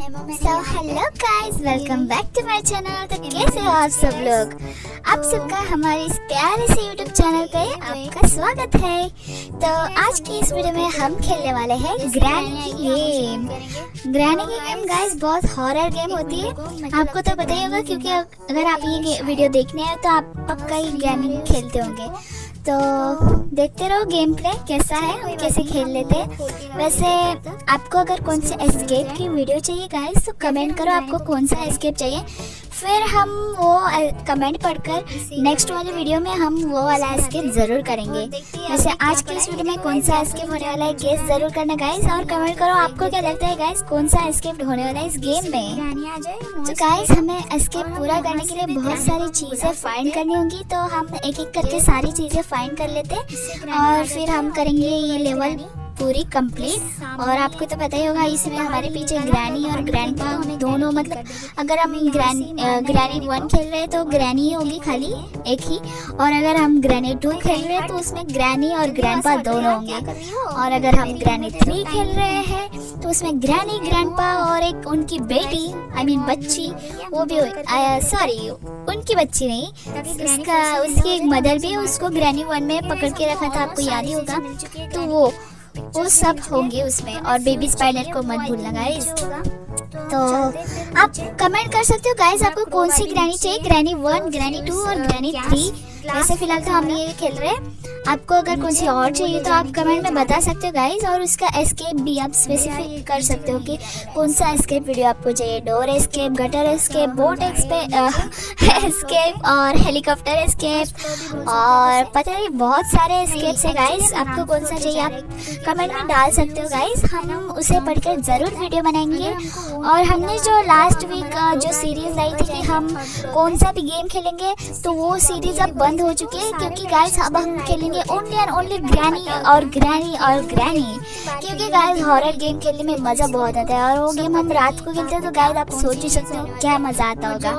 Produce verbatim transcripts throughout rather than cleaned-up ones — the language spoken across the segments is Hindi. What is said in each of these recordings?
So hello guys, welcome back to my channel. तो कैसे हो आप सब लोग? आप सबका हमारे इस प्यारे से यूट्यूब चैनल पे आपका स्वागत है। तो आज की इस वीडियो में हम खेलने वाले हैं ग्रैनी की गेम। ग्रैनी की गेम गाइस बहुत हॉरर गेम होती है, आपको तो पता ही होगा, क्योंकि अगर आप ये वीडियो देखने आए तो आप पक्का ही ग्रैनी खेलते होंगे। तो देखते रहो गेम प्ले कैसा है और कैसे खेल लेते हैं। वैसे आपको अगर कौन से एस्केप की वीडियो चाहिए गाइस तो कमेंट करो, आपको कौन सा एस्केप चाहिए, फिर हम वो कमेंट पढ़कर नेक्स्ट वाले वीडियो में हम वो वाला एस्केप जरूर करेंगे। वैसे आज की इस वीडियो में कौन सा एस्केप होने वाला है गेस जरूर करना गाइस, और कमेंट करो आपको क्या लगता है गाइस कौन सा एस्केप होने वाला है इस गेम में। तो गाइस हमें एस्केप पूरा करने के लिए बहुत सारी चीजें फाइंड करनी होंगी, तो हम एक एक करके सारी चीजें फाइंड कर लेते हैं और फिर हम करेंगे ये लेवल पूरी कंप्लीट। और आपको तो पता ही होगा इसमें हमारे पीछे ग्रैनी और ग्रैंडपा दोनों, मतलब अगर हम ग्रैनी ग्रैनी वन खेल रहे हैं तो ग्रैनी ही होगी खाली एक ही, और अगर हम ग्रैनी टू खेल रहे हैं तो उसमें ग्रैनी और ग्रैंडपा दोनों होंगे, और अगर हम ग्रैनी थ्री खेल रहे हैं तो उसमें ग्रैनी ग्रैंडपा और एक उनकी बेटी आई मीन बच्ची वो भी, सॉरी उनकी बच्ची नहीं, उसका उसकी एक मदर भी है, उसको ग्रैनी वन में पकड़ के रखा था, आपको याद ही होगा। तो वो वो सब होंगे उसमें, और बेबी स्पाइडर को मत भूलना गाइस। तो आप कमेंट कर सकते हो गाइस आपको कौन सी ग्रैनी चाहिए, ग्रैनी वन, ग्रैनी टू और ग्रैनी थ्री। वैसे फिलहाल तो हम ये खेल रहे हैं, आपको अगर कौन सी और चाहिए तो आप कमेंट में बता सकते हो गाइस, और उसका एस्केप भी आप स्पेसिफिक कर सकते हो कि कौन सा एस्केप वीडियो आपको चाहिए, door escape, gutter escape, boat escape और हेलीकॉप्टर एस्केप, और पता नहीं बहुत सारे एस्केप्स है गाइस, आपको कौन सा चाहिए आप कमेंट में डाल सकते हो गाइस, हम उसे पढ़कर जरूर वीडियो बनाएंगे। और हमने जो लास्ट वीक जो सीरीज लाई थी कि हम कौन सा भी गेम खेलेंगे, तो वो सीरीज अब बंद हो चुकी है, क्योंकि गाइस अब हम खेलेंगे ओनली एंड ओनली ग्रैनी और ग्रैनी और ग्रैनी, क्योंकि गाइस हॉरर गेम खेलने में मजा बहुत आता है, और वो गेम हम रात को खेलते हैं, तो गाइस आप सोच ही सकते हो क्या मजा आता होगा।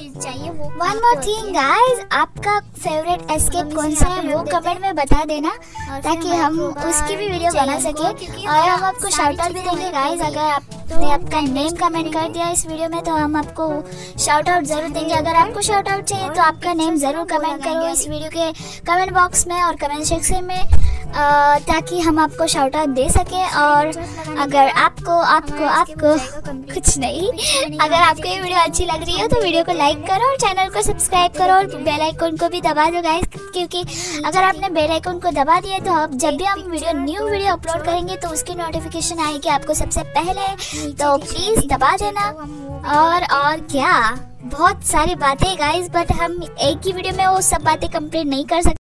वन मोर थिंग गाइस, आपका फेवरेट एस्केप कौन सा है वो कमेंट में बता देना, ताकि हम उसकी भी वीडियो बना सके, और हम आपको शाउट आउट भी देंगे गाइस। अगर आपने आपका नेम कमेंट कर दिया इस वीडियो में तो हम आपको शाउट आउट जरूर देंगे। अगर आपको शाउट आउट चाहिए तो आपका नेम जरूर कमेंट करो इस वीडियो के कमेंट बॉक्स में और कमेंट सेक्शन में, आ, ताकि हम आपको शाउट आउट दे सके। और अगर आपको आपको आपको कुछ नहीं, अगर आपको ये वीडियो अच्छी लग रही है तो वीडियो को लाइक करो और चैनल को सब्सक्राइब करो और बेल आइकन को भी दबा दो गाइस, क्योंकि अगर आपने बेल आइकन को दबा दिया तो आप जब भी हम वीडियो न्यू वीडियो अपलोड करेंगे तो उसकी नोटिफिकेशन आएगी आपको सबसे पहले, तो प्लीज दबा देना। और और क्या बहुत सारी बातें गाइस, बट हम एक ही वीडियो में वो सब बातें कंप्लीट नहीं कर सकते।